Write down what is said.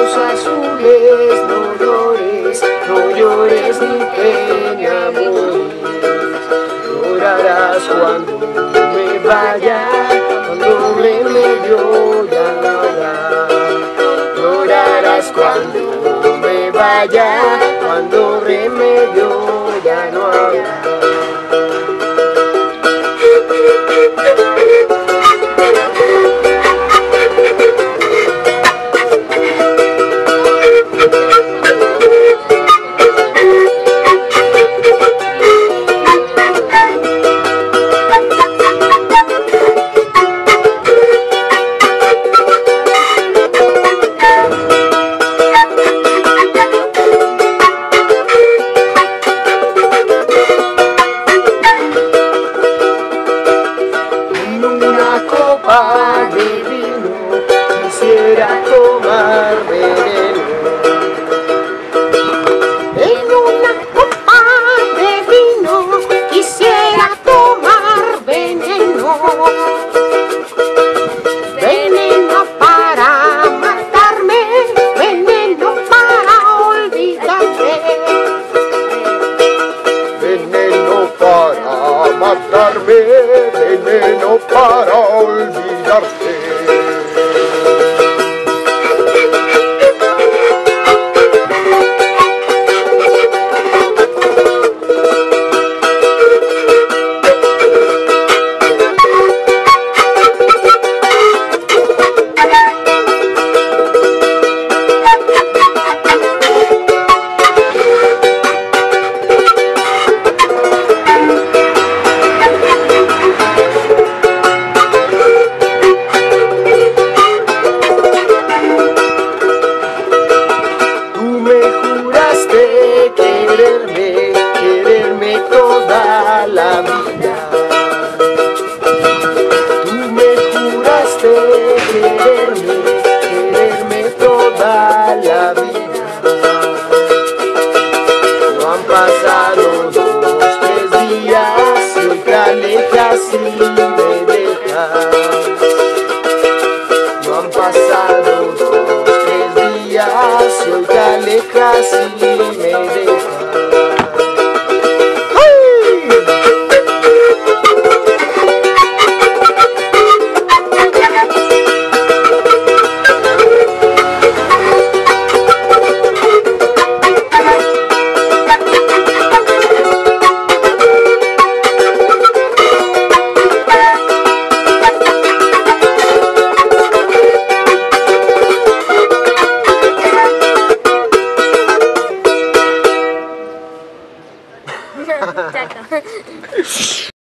ojos azules, no llores, no llores ni pena morir. Llorarás cuando me vaya, cuando remedio ya no habrá. Llorarás cuando me vaya, cuando remedio ya no habrá. De vino quisiera tomar veneno. En una copa de vino quisiera tomar veneno. Veneno para matarme, veneno para olvidarte. Veneno para matarme, veneno para olvidarte. Quererme toda la vida. Tú me juraste quererme toda la vida. No han pasado 2, 3 días y hoy te alejas y me dejas. No han pasado 2, 3 días y hoy te alejas y me dejas. Chato.